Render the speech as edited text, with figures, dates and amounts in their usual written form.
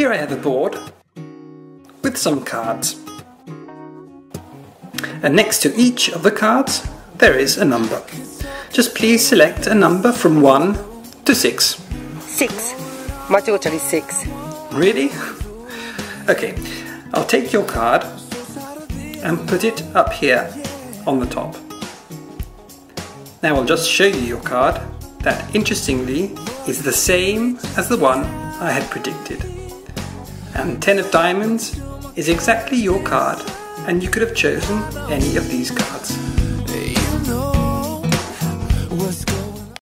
here I have a board with some cards. And next to each of the cards there is a number. Just please select a number from 1 to 6. 6. Machigotari 6. Really? Okay, I'll take your card and put it up here on the top. Now I'll just show you your card that, interestingly, is the same as the one I had predicted. And 10 of diamonds is exactly your card, and you could have chosen any of these cards.